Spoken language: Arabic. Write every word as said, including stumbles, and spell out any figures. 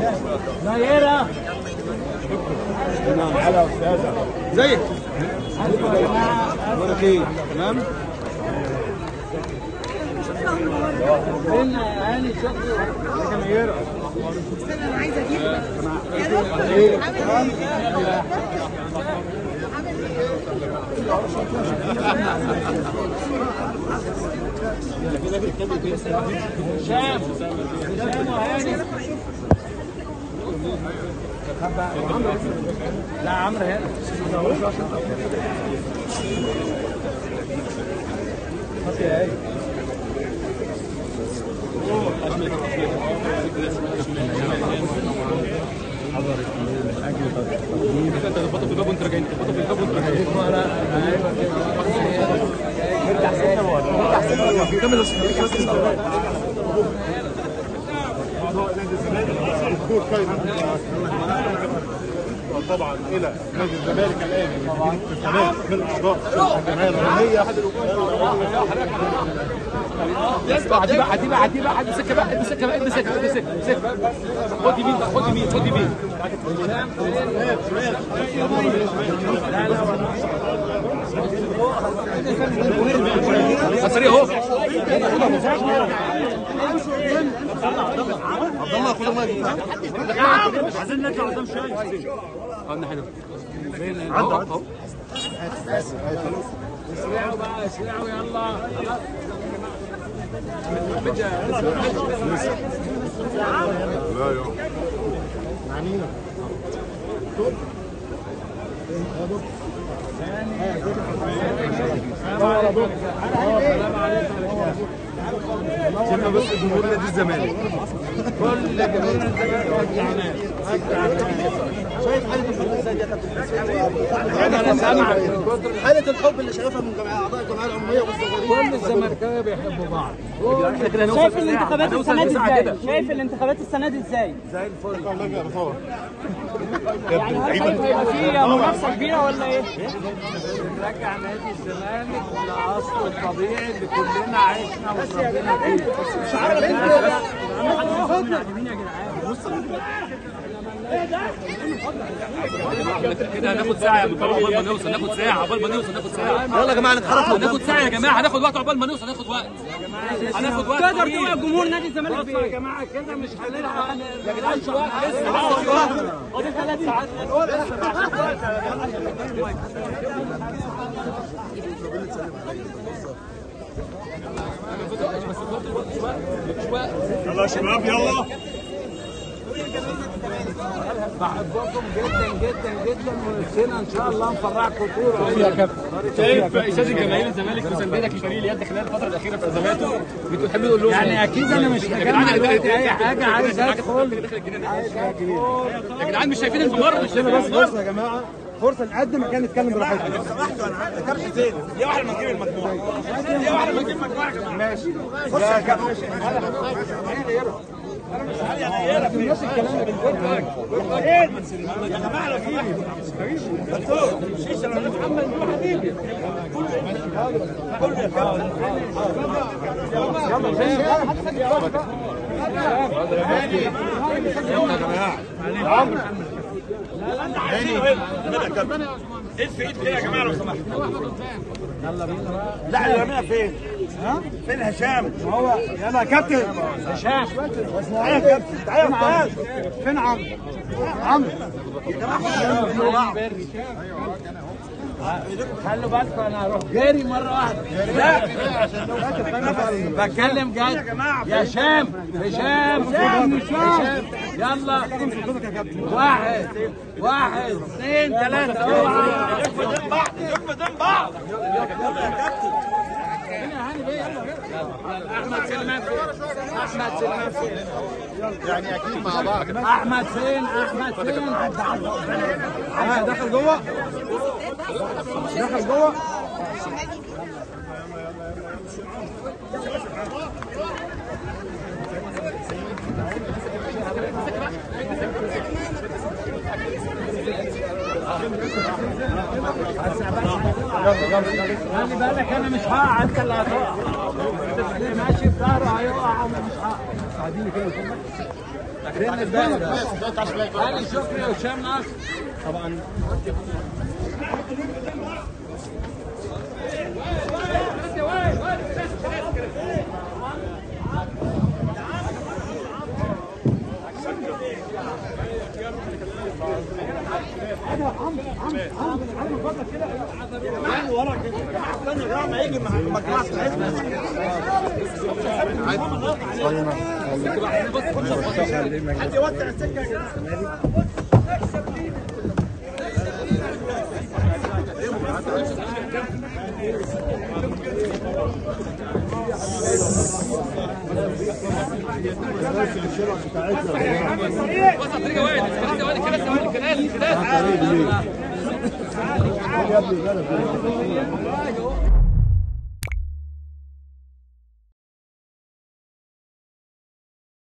نيرة نعم على استاذه ازيك؟ اخبارك ايه؟ تمام؟ فين يا هاني شكري؟ نيرة انا عايزه اجيبك ايه؟ هشام هشام وهاني لا عمرو هنا انت تخبطوا في الباب وانت راجعين تخبطوا في الباب وانت راجعين ارجع سنه ولا ارجع سنه كمل طبعا الى نادي الزمالك الان الزمالك من الاعضاء الجمعيه العموميه احد اسمع دي بقى دي بقى دي بقى امسكها بقى امسكها بقى امسكها امسكها خد يمين بقى خد يمين خد يمين الطريق اهو عبد الله خد المايك عايزين نطلع قدام شويه اه الناحيه دي فين عدى عدى اسرعوا بقى اسرعوا يلا لا يا معنينا كلمة بس جمهور نادي الزمالك كل جمهور الزمالك شايف حالة الحب ازاي دي يا كابتن؟ انا سامعك حالة الحب اللي شايفها من جمعية اعضاء الجمعية العمومية والصغيرين كل الزملكاويه بيحبوا بعض شايف الانتخابات السنه دي ازاي؟ شايف الانتخابات السنه دي ازاي؟ زي الفل والله بصور يعني هل شايف هيبقى في منافسه كبيره ولا ايه؟ نرجع نادي الزمالك لاصله الطبيعي اللي كلنا عشنا وتربينا فيه. مش عارف انت كده هناخد ساعه يا مطلع عقبال ما نوصل ناخد ساعه عقبال ما نوصل ناخد ساعه يلا يا جماعة نتحرك هناخد ساعه يا جماعه هناخد وقت عقبال ما نوصل هناخد وقت هناخد وقت تقدر تقول جمهور نادي الزمالك يا بايه؟ جماعه كده مش هنلحق يا جدعان مش وقت لسه ودي ثلاث ساعات يلا يا شباب يلا بحبكم جدا جدا جدا ونفسنا ان شاء الله نفرحكم طول يا كابتن شايف اشاده جماهير الزمالك وسندتك لفريق اليد خلال الفتره الاخيره في ازماته بتحب تقول لهم يعني اكيد انا مش مجمع دلوقتي اي حاجه عايز ادخل يا جدعان مش شايفين الممر مش شايفين بس فرصة يا جماعة فرصة نقد مكان نتكلم براحتنا لو سمحتوا انا كابتن زين دي واحده ما نجيب المجموعه دي واحده ما نجيب المجموعه يا جماعه ماشي يا كابتن نفس الكلام اللي بنقوله يا جماعه لو في دكتور شيشه ولا محمد حبيبي كله يا كابتن يلا يا جماعه عمرو ايد في ايد كده يا جماعه لو سمحتوا يلا بينا بقى. لا الرميه فين؟ ها؟ فين هشام؟ هو يلا يا كابتن هشام تعالى يا كابتن تعالى يا استاذ فين عمرو؟ عمرو خلوا بالكم انا هروح جاري مره واحده لا بتكلم جد يا هشام هشام هشام يلا واحد واحد اثنين ثلاثه اوعى يكفى بعض يكفى بعض احمد سلمان احمد سلمان يعني اكيد مع بعض احمد فين احمد فين ها دخل جوه دخل جوه خلي بالك انا مش هقع انت اللي هتقع انت ماشي في ظهره هيقع ومش هقع هاني شكري وهشام ناصر. طبعا ورا كده يا جماعه استنى يا جماعه ما يجي مجموعه حد يوسع السكه يا جماعه. وسط طريقه واحد كراسي واحد كراسي واحد كراسي كراسي